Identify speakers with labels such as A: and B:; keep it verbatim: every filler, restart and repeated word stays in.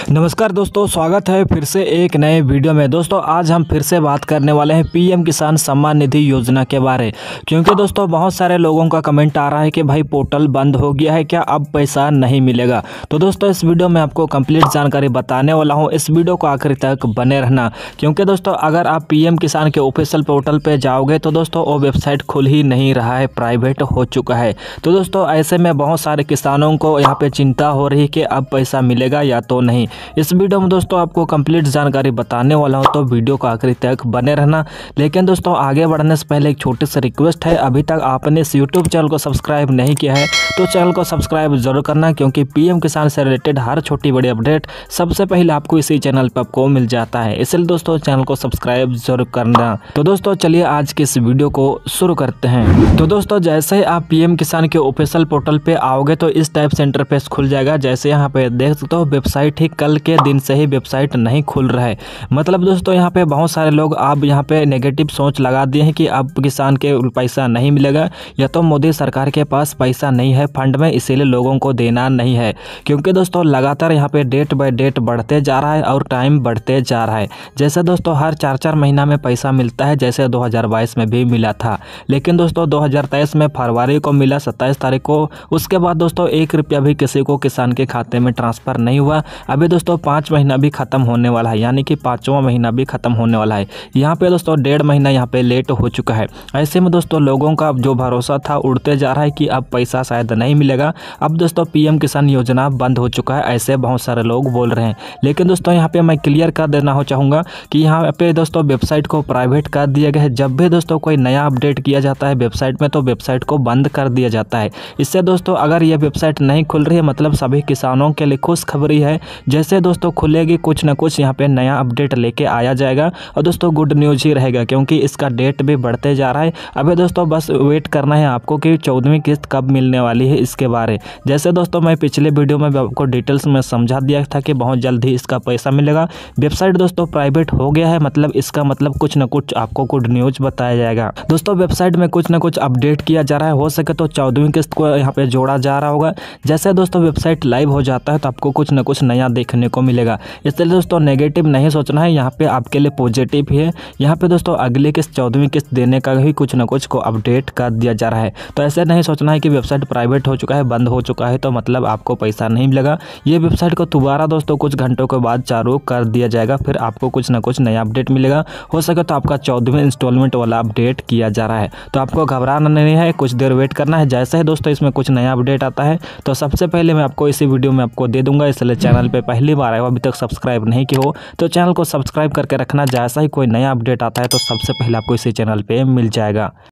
A: नमस्कार दोस्तों, स्वागत है फिर से एक नए वीडियो में। दोस्तों आज हम फिर से बात करने वाले हैं पीएम किसान सम्मान निधि योजना के बारे, क्योंकि दोस्तों बहुत सारे लोगों का कमेंट आ रहा है कि भाई पोर्टल बंद हो गया है, क्या अब पैसा नहीं मिलेगा। तो दोस्तों इस वीडियो में आपको कंप्लीट जानकारी बताने वाला हूं, इस वीडियो को आखिर तक बने रहना। क्योंकि दोस्तों अगर आप पीएम किसान के ऑफिशियल पोर्टल पर जाओगे तो दोस्तों वो वेबसाइट खुल ही नहीं रहा है, प्राइवेट हो चुका है। तो दोस्तों ऐसे में बहुत सारे किसानों को यहाँ पे चिंता हो रही है कि अब पैसा मिलेगा या तो नहीं। इस वीडियो में दोस्तों आपको कंप्लीट जानकारी बताने वाला हूं, तो वीडियो को आखिरी तक बने रहना। लेकिन दोस्तों आगे बढ़ने से पहले एक छोटी सी रिक्वेस्ट है, अभी तक आपने इस यूट्यूब चैनल को सब्सक्राइब नहीं किया है तो चैनल को सब्सक्राइब जरूर करना, क्योंकि पीएम किसान से रिलेटेड हर छोटी बड़ी अपडेट सबसे पहले आपको इसी चैनल पर आपको मिल जाता है। इसलिए दोस्तों चैनल को सब्सक्राइब जरूर करना। तो दोस्तों चलिए आज के इस वीडियो को शुरू करते हैं। तो दोस्तों जैसे ही आप पीएम किसान के ऑफिशियल पोर्टल पे आओगे तो इस टाइप से इंटरफेस खुल जाएगा। जैसे यहाँ पे देख सकते हो वेबसाइट ही कल के दिन से ही वेबसाइट नहीं खुल रहा है। मतलब दोस्तों यहाँ पे बहुत सारे लोग अब यहाँ पे नेगेटिव सोच लगा दिए हैं कि अब किसान के पैसा नहीं मिलेगा, या तो मोदी सरकार के पास पैसा नहीं है फंड में, इसीलिए लोगों को देना नहीं है। क्योंकि दोस्तों लगातार यहाँ पे डेट बाय डेट बढ़ते जा रहा है और टाइम बढ़ते जा रहा है। जैसे दोस्तों हर चार चार महीना में पैसा मिलता है, जैसे दो हज़ार बाईस में भी मिला था। लेकिन दोस्तों दो हज़ार तेईस में फरवरी को मिला, सत्ताईस तारीख को। उसके बाद दोस्तों एक रुपया भी किसी को किसान के खाते में ट्रांसफर नहीं हुआ। अभी दोस्तों पाँच महीना भी खत्म होने वाला है, यानी कि पाँचवा महीना भी खत्म होने वाला है। यहाँ पे दोस्तों डेढ़ महीना यहाँ पे लेट हो चुका है। ऐसे में दोस्तों लोगों का जो भरोसा था उड़ते जा रहा है कि अब पैसा शायद नहीं मिलेगा। अब दोस्तों पीएम किसान योजना बंद हो चुका है, ऐसे बहुत सारे लोग बोल रहे हैं। लेकिन दोस्तों यहाँ पे मैं क्लियर कर देना हो चाहूँगा कि यहाँ पे दोस्तों वेबसाइट को प्राइवेट कर दिया गया है। जब भी दोस्तों कोई नया अपडेट किया जाता है वेबसाइट में तो वेबसाइट को बंद कर दिया जाता है। इससे दोस्तों अगर ये वेबसाइट नहीं खुल रही है मतलब सभी किसानों के लिए खुशखबरी है। जैसे दोस्तों खुलेगी कुछ ना कुछ यहाँ पे नया अपडेट लेके आया जाएगा और दोस्तों गुड न्यूज ही रहेगा, क्योंकि इसका डेट भी बढ़ते जा रहा है। अभी दोस्तों बस वेट करना है आपको कि चौदहवीं किस्त कब मिलने वाली है इसके बारे। जैसे दोस्तों मैं पिछले वीडियो में आपको डिटेल्स में समझा दिया था कि बहुत जल्द ही इसका पैसा मिलेगा। वेबसाइट दोस्तों प्राइवेट हो गया है, मतलब इसका मतलब कुछ ना कुछ आपको गुड न्यूज बताया जाएगा। दोस्तों वेबसाइट में कुछ ना कुछ अपडेट किया जा रहा है, हो सके तो चौदहवीं किस्त को यहाँ पे जोड़ा जा रहा होगा। जैसे दोस्तों वेबसाइट लाइव हो जाता है तो आपको कुछ ना कुछ नया देखने को मिलेगा। इसलिए दोस्तों नेगेटिव नहीं सोचना है, यहाँ पे आपके लिए पॉजिटिव ही है। यहाँ पे दोस्तों अगले किस्त चौदहवीं किस्त देने का भी कुछ ना कुछ को अपडेट कर दिया जा रहा है। तो ऐसे नहीं सोचना है कि वेबसाइट प्राइवेट हो चुका है, बंद हो चुका है तो मतलब आपको पैसा नहीं मिलेगा। ये वेबसाइट को दोबारा दोस्तों कुछ घंटों के बाद चालू कर दिया जाएगा, फिर आपको कुछ ना कुछ नया अपडेट मिलेगा। हो सके तो आपका चौदहवीं इंस्टॉलमेंट वाला अपडेट किया जा रहा है, तो आपको घबराना नहीं है, कुछ देर वेट करना है। जैसे ही दोस्तों इसमें कुछ नया अपडेट आता है तो सबसे पहले मैं आपको इसी वीडियो में आपको दे दूंगा। इसलिए चैनल पे पहली बार आए हो, अभी तक सब्सक्राइब नहीं किया हो तो चैनल को सब्सक्राइब करके रखना। जैसा ही कोई नया अपडेट आता है तो सबसे पहले आपको इसी चैनल पे मिल जाएगा।